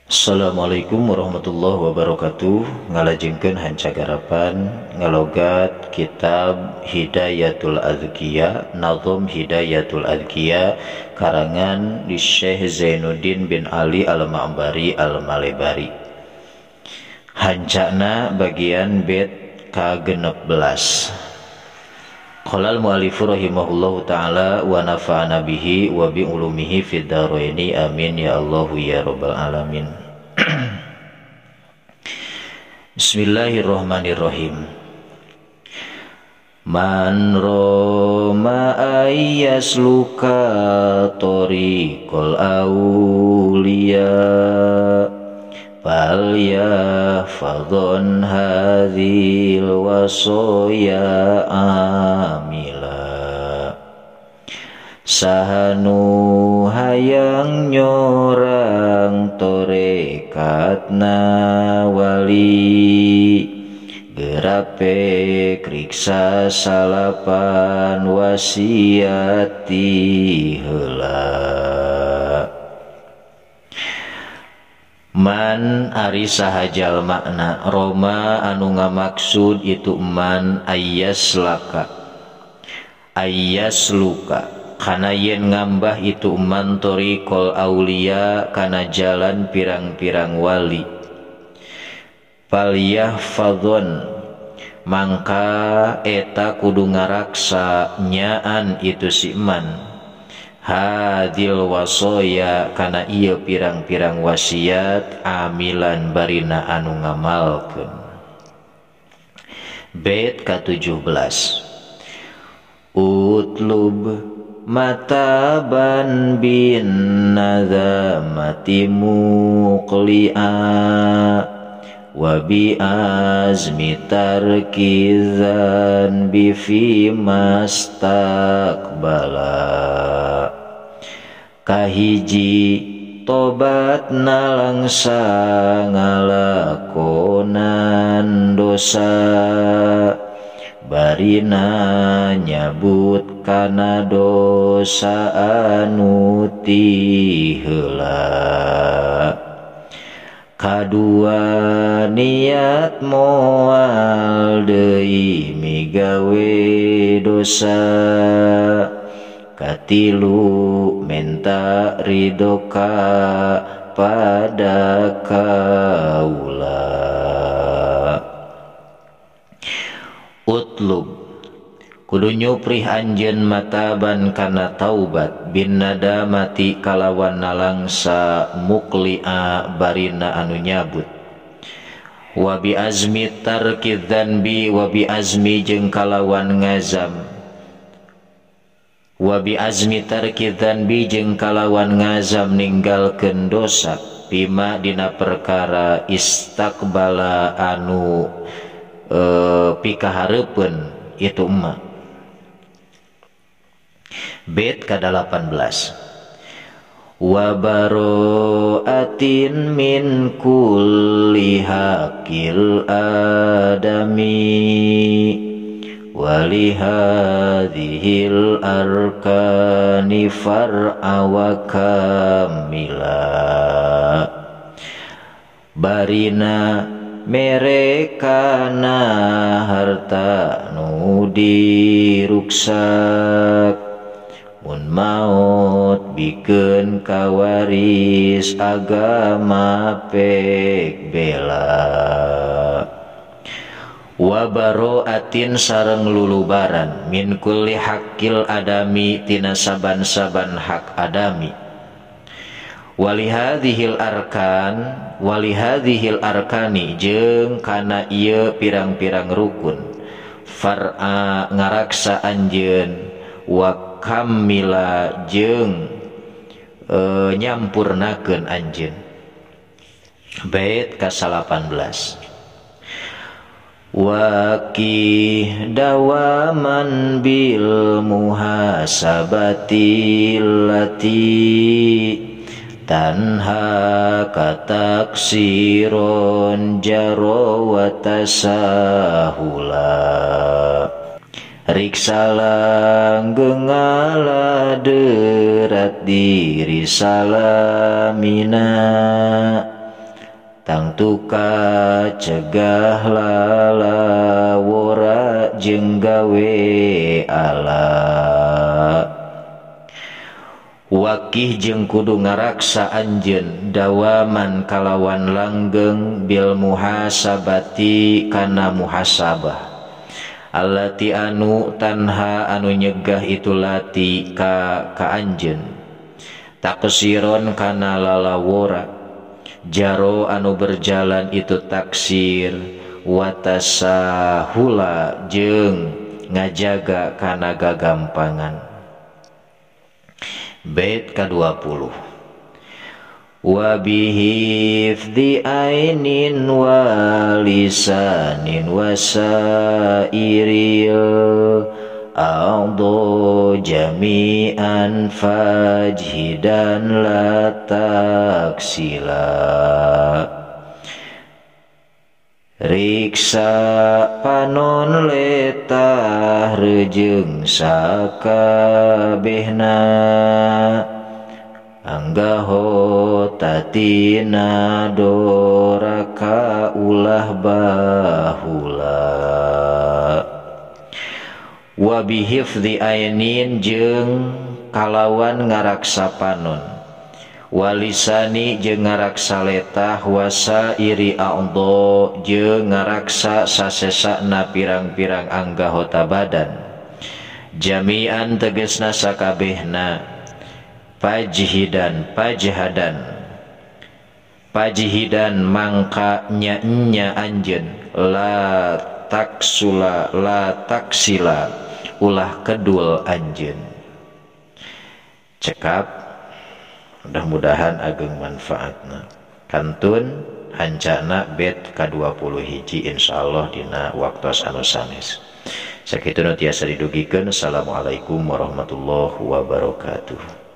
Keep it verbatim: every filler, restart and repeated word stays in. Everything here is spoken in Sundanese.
Assalamualaikum warahmatullahi wabarakatuh. Ngalajengkeun hancagarapan ngalogat kitab Hidayatul Adzkiya, Nazm Hidayatul Adzkiya karangan di Syekh Zainuddin bin Ali Al-Ma'bari Al-Malebari. Hancana bagian bait ka genep belas. Qala al-mu'allifu rahimahullahu ta'ala wa nafa'ana bihi wa bi ulumihi fid dharaini amin ya Allah ya rabbal alamin. Bismillahirrahmanirrahim. Man roma ayyasluka tariqal awliya fal yahfadhun hadhil wasaya amila. Sahanu hayang nyorang torekatna wali, gerape kriksa salapan wasiati heula. Man ari sahajal makna roma anu ngamaksud itu man ayyaslaka ayyasluka kana yen ngambah itu man tariqal aulia kana jalan pirang-pirang wali. Fal yahfadhun mangka eta kudu ngaraksa nyaan itu si man hadil wasoya kana ieu pirang-pirang wasiat amilan barina anu ngamalkeun. Bait ka tujuh belas. Utlub mataban bin nadamati muqli'a wa bi azmi tarkizan bi fi mastaqbala. Kahiji tobat nalangsa ngalakonan dosa, barina nyabut kana dosa anu ti heula. Kadua niat moal deui migawe dosa. Katilu menta ridoka pada kaula. Utlub kudu nyuprih anjeun mataban kana taubat bin nadamati kalawan nalangsa muqli'a barina anu nyabut. Wa bi azmi tarki dzanbi wa bi azmi jeung kalawan ngazam. Wa bi azmi tarki dzanbi jeung kalawan ngazam ninggalkeun dosa bima dina perkara istaqbala anu e, pikahareupeun itu emak. Bait ka delapan belas. Wa bara'atin min kulli hakil adami wali hadhil arkani far'a wa kamila. Barina merekana harta nu diruksak, mun maut bikeun kawaris agama pek bela. Wa bara'atin sareng lulubaran min kulli hakil adami tina saban-saban hak adami. Walihadhil arkan walihadhil arkani jeung kana ieu pirang-pirang rukun far'a ngaraksa anjeun wa kamila jeung e, nyampurnakeun anjeun. Bait ka salapan belas. Waqih dawaman bil muhasabati lati tanha kataksiron jaro wa tasahula. Riksa langgeng ala derat diri salamina tangtuka cegah lalawora jeung gawe ala wakih jeung kudu ngaraksa anjeun dawaman kalawan langgeng bil muhasabati kana muhasabah allati anu tanha anu nyegah itu lati ka ka anjeun taksiron kana lalawora jaro anu berjalan itu taksir watasahula jeung ngajaga kana gagampangan. Bait ka dua puluh wa bihifdi ainin wa lisanin wa sairil a'dho jami'an fajhidan la taksila riksa panon letah rejeung sakabehna anggaho tatina doraka ulah bahula wa bihifdzi ainin jeung kalawan ngaraksa panon walisani jeung ngaraksa letah wasa iri a'dho jeung ngaraksa sasesana pirang-pirang anggahota badan jami'an tegesna sakabehna pajhidan pajhadan pajhidan mangka nya nya anjeun la taksula la taksila ulah kedul anjeun. Cekap mudah-mudahan ageng manfaatna. Kantun hancana bet ka dua puluh hiji insyaallah dina waktos anu sanes. Sakitu nu tiasa didugikeun. Assalamualaikum warahmatullahi wabarakatuh.